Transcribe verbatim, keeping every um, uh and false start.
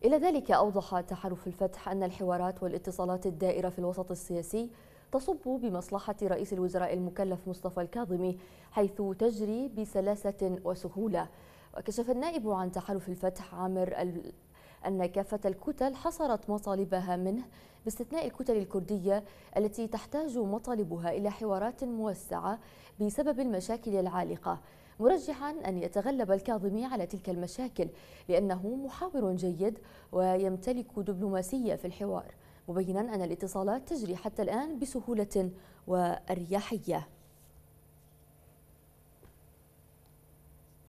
إلى ذلك أوضح تحالف الفتح أن الحوارات والاتصالات الدائرة في الوسط السياسي تصب بمصلحة رئيس الوزراء المكلف مصطفى الكاظمي، حيث تجري بسلاسة وسهولة. وكشف النائب عن تحالف الفتح عامر أن كافة الكتل حصرت مطالبها منه باستثناء الكتل الكردية التي تحتاج مطالبها إلى حوارات موسعة بسبب المشاكل العالقة، مرجحا أن يتغلب الكاظمي على تلك المشاكل لأنه محاور جيد ويمتلك دبلوماسية في الحوار، مبينا أن الاتصالات تجري حتى الآن بسهولة وأريحية.